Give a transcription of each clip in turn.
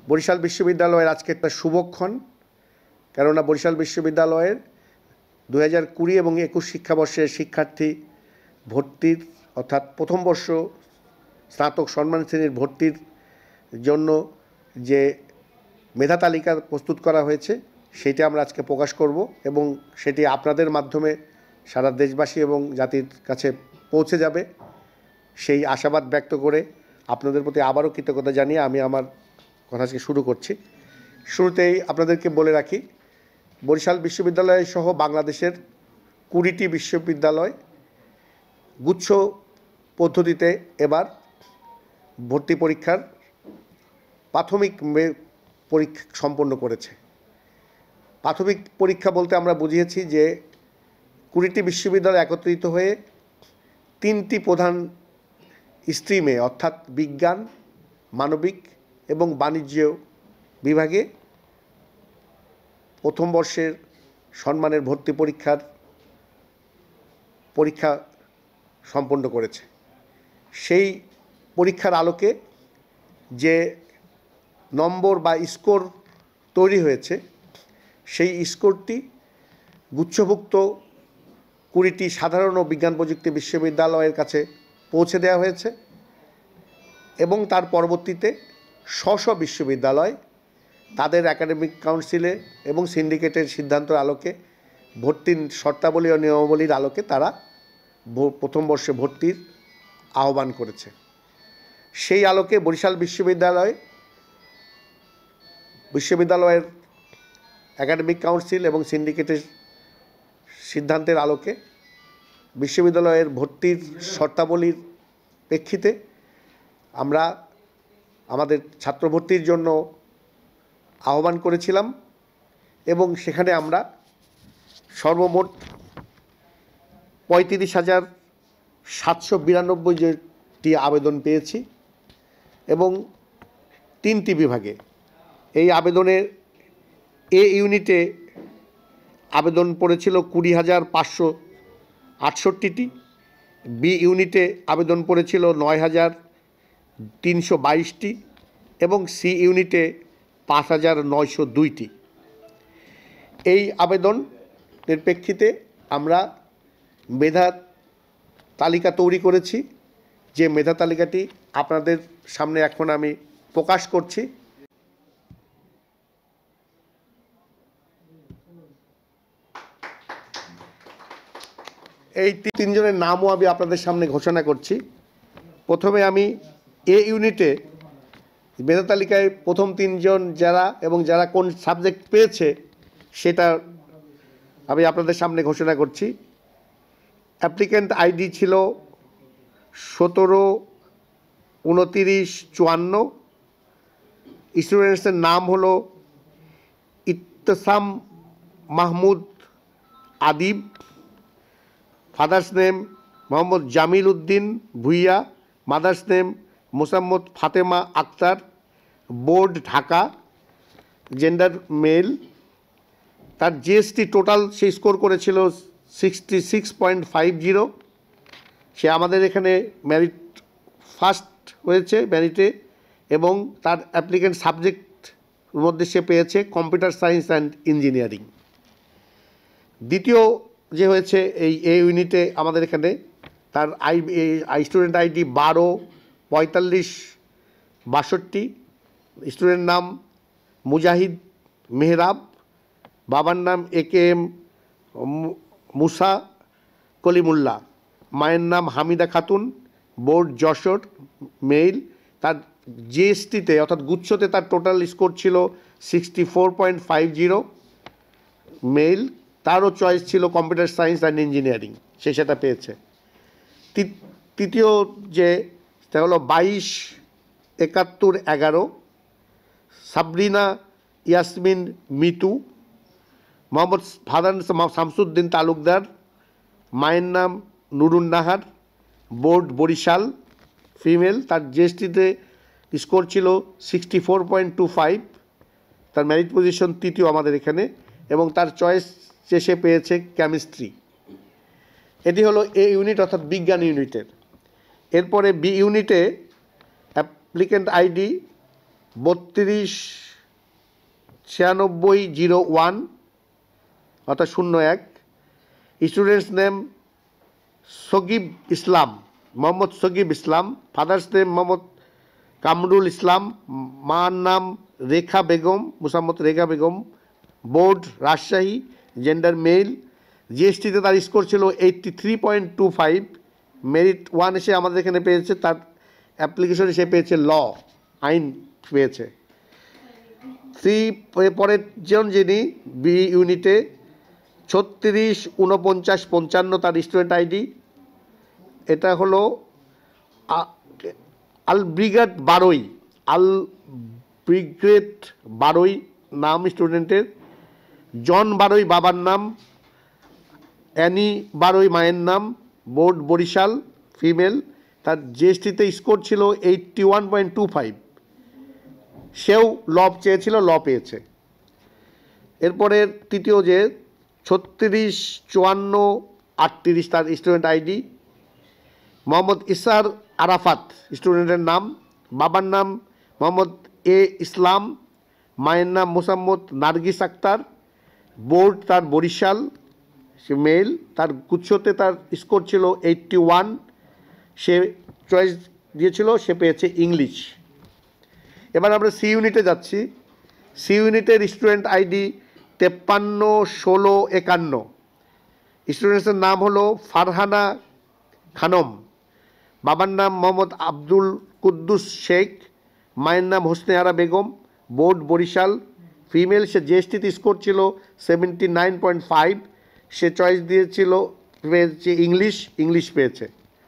বরিশাল বিশ্ববিদ্যালয়ের আজকে একটা শুভক্ষণ, কেননা বরিশাল বিশ্ববিদ্যালয়ের 2020 এবং 21 শিক্ষাবর্ষের শিক্ষার্থী ভর্তির অর্থাৎ প্রথম বর্ষ স্নাতক সম্মান শ্রেণীর ভর্তির জন্য যে মেধা তালিকা প্রস্তুত করা হয়েছে সেটি আমরা আজকে প্রকাশ করব এবং সেটি আপনাদের মাধ্যমে সারা দেশবাসী এবং জাতির কাছে পৌঁছে যাবে সেই আশাবাদ ব্যক্ত করে আপনাদের প্রতি আবারও কৃতজ্ঞতা জানিয়ে আমি আমার কথা আজকে শুরু করছি। শুরুতেই আপনাদেরকে বলে রাখি, বরিশাল বিশ্ববিদ্যালয় সহ বাংলাদেশের 20টি বিশ্ববিদ্যালয় গুচ্ছ পদ্ধতিতে এবার ভর্তি পরীক্ষার প্রাথমিক পরীক্ষা সম্পন্ন করেছে। প্রাথমিক পরীক্ষা বলতে আমরা বুঝিয়েছি যে 20টি বিশ্ববিদ্যালয় একত্রিত হয়ে 3টি প্রধান স্ট্রিমে অর্থাৎ বিজ্ঞান, মানবিক এবং বাণিজ্য বিভাগে প্রথম বর্ষের সম্মানের ভর্তি পরীক্ষা সম্পন্ন করেছে। সেই পরীক্ষার আলোকে যে নম্বর বা স্কোর তৈরি হয়েছে সেই স্কোরটি গুচ্ছভুক্ত 20টি সাধারণ ও বিজ্ঞান প্রযুক্তি বিশ্ববিদ্যালয়ের কাছে পৌঁছে দেওয়া হয়েছে এবং তার পরবর্তীতে স্ব বিশ্ববিদ্যালয় তাদের একাডেমিক কাউন্সিলে এবং সিন্ডিকেটের সিদ্ধান্তের আলোকে ভর্তির শর্তাবলী ও নিয়মাবলীর আলোকে তারা প্রথম বর্ষে ভর্তির আহ্বান করেছে। সেই আলোকে বরিশাল বিশ্ববিদ্যালয়ের একাডেমিক কাউন্সিল এবং সিন্ডিকেটের সিদ্ধান্তের আলোকে বিশ্ববিদ্যালয়ের ভর্তির শর্তাবলীর প্রেক্ষিতে আমরা আমাদের ছাত্র ভর্তির জন্য আহ্বান করেছিলাম এবং সেখানে আমরা সর্বমোট 35,792টি আবেদন পেয়েছি এবং 3টি বিভাগে। এই আবেদনের এ ইউনিটে আবেদন পড়েছিল 20,568টি, বি ইউনিটে আবেদন পড়েছিল 9,322টি এবং সি ইউনিটে 5,902টি। এই আবেদনের প্রেক্ষিতে আমরা মেধা তালিকা তৈরি করেছি, যে মেধা তালিকাটি আপনাদের সামনে এখন আমি প্রকাশ করছি। এই 3 জনের নামও আমি আপনাদের সামনে ঘোষণা করছি। প্রথমে আমি এ ইউনিটে মেধা তালিকায় প্রথম 3 জন যারা কোন সাবজেক্ট পেয়েছে সেটা আমি আপনাদের সামনে ঘোষণা করছি। অ্যাপ্লিক্যান্ট আইডি ছিল 17-29-54। স্টুডেন্টসের নাম হলো Ittesam Mahmud Adib, father's name Mohammad Jamil Uddin Bhuiyan, mother's name Mosammat Fatema Akter, board Dhaka, gender male. তার জিএসটি টোটাল সে স্কোর করেছিল 66.50। সে আমাদের এখানে মেরিট ফার্স্ট হয়েছে মেরিটে এবং তার অ্যাপ্লিকেন্ট সাবজেক্ট মধ্যে সে পেয়েছে কম্পিউটার সায়েন্স অ্যান্ড ইঞ্জিনিয়ারিং। দ্বিতীয় যে হয়েছে এই এ ইউনিটে আমাদের এখানে তার স্টুডেন্ট আইডি 12-45-62, স্টুডেন্ট নাম মুজাহিদ মেহরাব, বাবার নাম AKM মুসা কলিমুল্লাহ, মায়ের নাম হামিদা খাতুন, বোর্ড যশোর, মেইল। তার জিএসটিতে অর্থাৎ গুচ্ছতে তার টোটাল স্কোর ছিল 64.50, মেইল। তারও চয়েস ছিল কম্পিউটার সায়েন্স অ্যান্ড ইঞ্জিনিয়ারিং, সে সেটা পেয়েছে। তৃতীয় তা হলো 22-71-11, সাবরিনা ইয়াসমিন মিতু, মোহাম্মদ ফাদার শামসুদ্দিন তালুকদার, মায়ের নাম নুরুন নাহার, বোর্ড বরিশাল, ফিমেল। তার জিএসটিতে স্কোর ছিল 64.25, তার মেরিট পজিশন তৃতীয় আমাদের এখানে এবং তার চয়েস সে পেয়েছে কেমিস্ট্রি। এটি হলো এ ইউনিট অর্থাৎ বিজ্ঞান ইউনিটের। এরপরে বি ইউনিটে অ্যাপ্লিক্যান্ট আইডি 329601 অর্থাৎ 01। Students name Sagib Islam, Mohammad Sagib Islam. Father's name Mohammad Kamrul Islam. মার নাম Rekha Begum, Musammat Rekha Begum. Board Rajshahi, gender male. জিএসটিতে তার স্কোর ছিল 83.25। মেরিট 1 এসে আমাদের এখানে পেয়েছে, তার অ্যাপ্লিকেশনে সে পেয়েছে ল, আইন পেয়েছে। 3 পরের জন যিনি বি ইউনিটে 364955 তার স্টুডেন্ট আইডি। এটা হলো আলব্রিগেট বারোই, আলব্রিগেট বারোই নাম স্টুডেন্টের। জন বারোই বাবার নাম, অ্যানি বারোই মায়ের নাম। Board Barishal, female. তার জিএসটিতে স্কোর ছিল 81.25। সেও ল চেয়েছিল, ল পেয়েছে। এরপরে তৃতীয় যে 365438 তার স্টুডেন্ট আইডি। মোহাম্মদ ইসার আরাফাত স্টুডেন্টের নাম। বাবার নাম মোহাম্মদ এ ইসলাম, মায়ের নাম মোসাম্মদ নার্গিস আক্তার। বোর্ড তার বরিশাল, সে মেল। তার গুচ্ছতে তার স্কোর ছিল 81। সে চয়েস দিয়েছিল, সে পেয়েছে ইংলিশ। এবার আমরা সি ইউনিটে যাচ্ছি। সি ইউনিটের স্টুডেন্ট আইডি 531651। স্টুডেন্টসের নাম হলো ফারহানা খানম। বাবার নাম মোহাম্মদ আব্দুল কুদ্দুস শেখ, মায়ের নাম হোসনে আরা বেগম। Board Barishal, female. সে জিএসটিতে স্কোর ছিল 79.5। সে চয়েস দিয়েছিল, পেয়েছে ইংলিশ, ইংলিশ পেয়েছে।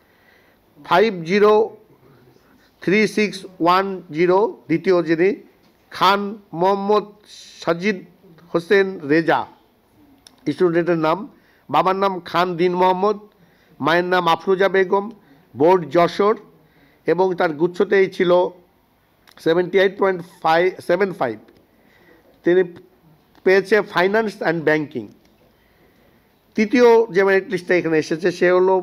503610 দ্বিতীয় যিনি খান মোহাম্মদ সাজিদ হোসেন রেজা স্টুডেন্টের নাম। বাবার নাম খান দিন মোহাম্মদ, মায়ের নাম আফরোজা বেগম। বোর্ড যশোর এবং তার গুচ্ছতেই ছিল 78.75। তিনি পেয়েছে ফাইন্যান্স অ্যান্ড ব্যাংকিং। তৃতীয় যে মেরিট লিস্টটা এখানে এসেছে সে হলো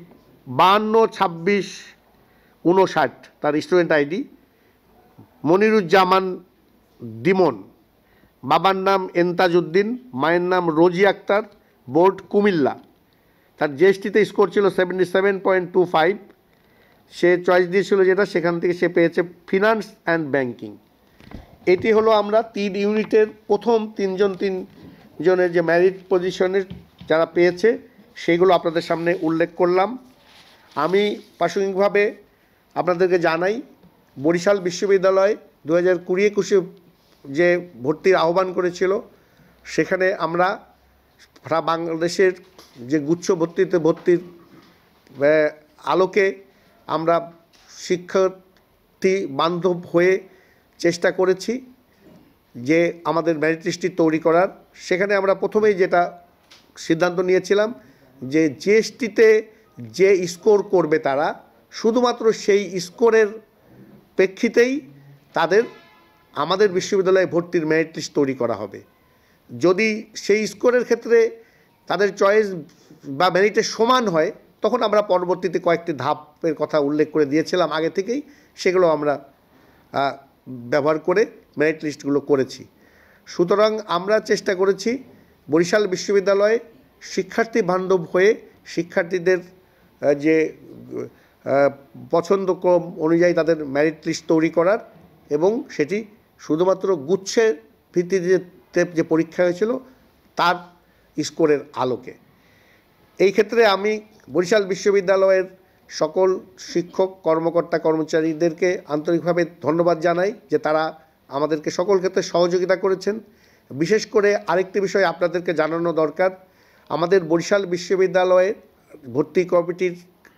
522659 তার স্টুডেন্ট আইডি। মনিরুজ্জামান দিমন। বাবার নাম এন্তাজউদ্দিন, মায়ের নাম রোজি আক্তার। বোর্ড কুমিল্লা। তার জিএসটিতে স্কোর ছিল 77.25। সে চয়েস দিয়েছিল যেটা, সেখান থেকে সে পেয়েছে ফিনান্স অ্যান্ড ব্যাংকিং। এটি হলো আমরা 3 ইউনিটের প্রথম তিনজনের যে ম্যারিট পজিশনের যারা পেয়েছে সেগুলো আপনাদের সামনে উল্লেখ করলাম। আমি প্রাসঙ্গিকভাবে আপনাদেরকে জানাই, বরিশাল বিশ্ববিদ্যালয় 2020-21 যে ভর্তির আহ্বান করেছিল, সেখানে আমরা সারা বাংলাদেশের যে গুচ্ছ ভর্তির আলোকে আমরা শিক্ষার্থী বান্ধব হয়ে চেষ্টা করেছি যে আমাদের মেরিট লিস্টটি তৈরি করার। সেখানে আমরা প্রথমেই যেটা সিদ্ধান্ত নিয়েছিলাম যে জিএসটিতে যে স্কোর করবে তারা শুধুমাত্র সেই স্কোরের প্রেক্ষিতেই তাদের আমাদের বিশ্ববিদ্যালয়ে ভর্তির মেরিট লিস্ট তৈরি করা হবে। যদি সেই স্কোরের ক্ষেত্রে তাদের চয়েস বা মেরিটের সমান হয়, তখন আমরা পরবর্তীতে কয়েকটি ধাপের কথা উল্লেখ করে দিয়েছিলাম আগে থেকেই, সেগুলো আমরা ব্যবহার করে মেরিট লিস্টগুলো করেছি। সুতরাং আমরা চেষ্টা করেছি বরিশাল বিশ্ববিদ্যালয়ে শিক্ষার্থী বান্ধব হয়ে শিক্ষার্থীদের যে পছন্দক্রম অনুযায়ী তাদের মেরিট লিস্ট তৈরি করার, এবং সেটি শুধুমাত্র গুচ্ছের ভিত্তিতে যে পরীক্ষা হয়েছিল তার স্কোরের আলোকে। এই ক্ষেত্রে আমি বরিশাল বিশ্ববিদ্যালয়ের সকল শিক্ষক, কর্মকর্তা, কর্মচারীদেরকে আন্তরিকভাবে ধন্যবাদ জানাই যে তারা আমাদেরকে সকল ক্ষেত্রে সহযোগিতা করেছেন। বিশেষ করে আরেকটি বিষয় আপনাদেরকে জানানো দরকার, আমাদের বরিশাল বিশ্ববিদ্যালয়ের ভর্তি কমিটির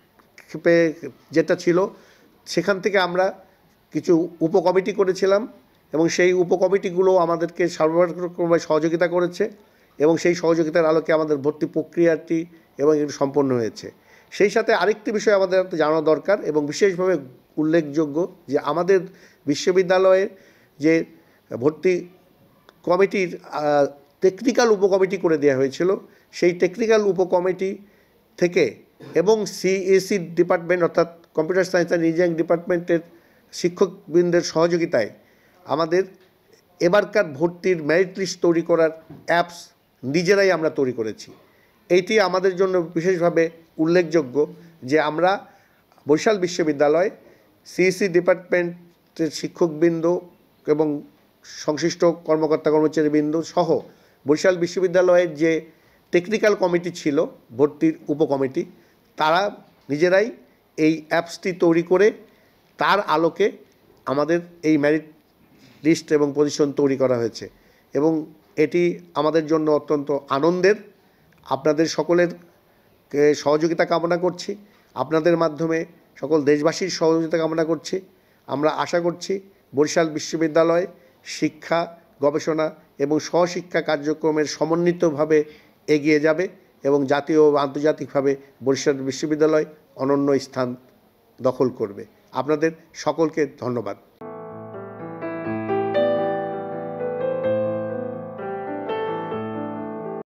যেটা ছিল সেখান থেকে আমরা কিছু উপকমিটি করেছিলাম এবং সেই উপকমিটিগুলো আমাদেরকে সর্বরকমভাবে সহযোগিতা করেছে এবং সেই সহযোগিতার আলোকে আমাদের ভর্তি প্রক্রিয়াটি এবং এটি সম্পন্ন হয়েছে। সেই সাথে আরেকটি বিষয় আমাদের জানানো দরকার এবং বিশেষভাবে উল্লেখযোগ্য যে আমাদের বিশ্ববিদ্যালয়ের যে ভর্তি কমিটির টেকনিক্যাল উপকমিটি করে দেওয়া হয়েছিল, সেই টেকনিক্যাল উপকমিটি থেকে এবং সিএসি ডিপার্টমেন্ট অর্থাৎ কম্পিউটার সায়েন্স অ্যান্ড ইঞ্জিনিয়ারিং ডিপার্টমেন্টের শিক্ষকবৃন্দের সহযোগিতায় আমাদের এবারকার ভর্তির মেরিট লিস্ট তৈরি করার অ্যাপস নিজেরাই আমরা তৈরি করেছি। এইটি আমাদের জন্য বিশেষভাবে উল্লেখযোগ্য যে আমরা বরিশাল বিশ্ববিদ্যালয় সিইসি ডিপার্টমেন্টের শিক্ষকবৃন্দ এবং সংশ্লিষ্ট কর্মকর্তা কর্মচারীবৃন্দ সহ বরিশাল বিশ্ববিদ্যালয়ের যে টেকনিক্যাল কমিটি ছিল, ভর্তির উপকমিটি, তারা নিজেরাই এই অ্যাপসটি তৈরি করে তার আলোকে আমাদের এই মেরিট লিস্ট এবং পজিশন তৈরি করা হয়েছে এবং এটি আমাদের জন্য অত্যন্ত আনন্দের। আপনাদের সকলের সহযোগিতা কামনা করছি, আপনাদের মাধ্যমে সকল দেশবাসীর সহযোগিতা কামনা করছি। আমরা আশা করছি বরিশাল বিশ্ববিদ্যালয় শিক্ষা, গবেষণা এবং সহশিক্ষা কার্যক্রমের সমন্বিতভাবে এগিয়ে যাবে এবং জাতীয় ও আন্তর্জাতিকভাবে বরিশাল বিশ্ববিদ্যালয় অনন্য স্থান দখল করবে। আপনাদের সকলকে ধন্যবাদ।